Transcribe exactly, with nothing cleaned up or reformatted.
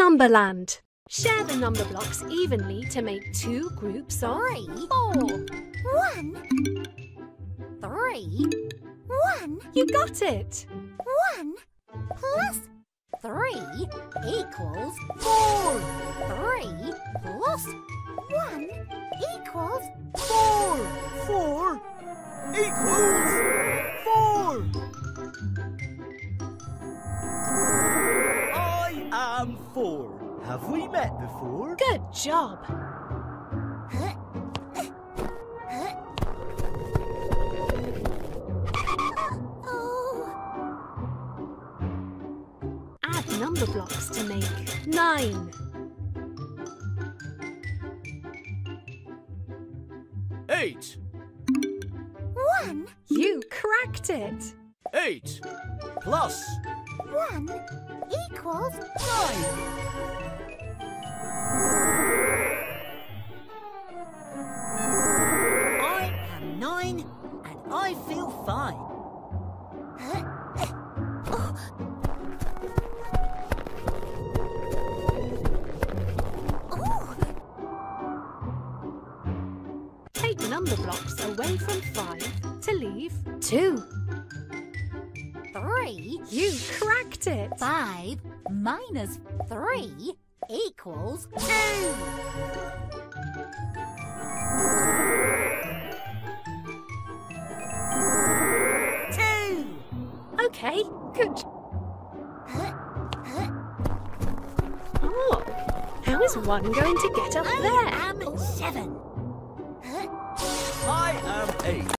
Numberland. Share the number blocks evenly to make two groups of Three. four. One. Three. One. You got it. One plus three equals four. Three plus one equals four. Four equals four. I am four. Have we met before? Good job. Add number blocks to make nine. Eight. One. You cracked it. Eight plus One equals nine. I am nine and I feel fine. Take number blocks away from five to leave two. three. You cracked it. Five minus three equals two. Two. Okay, good. Oh, how is one going to get up I there? am seven. I am eight.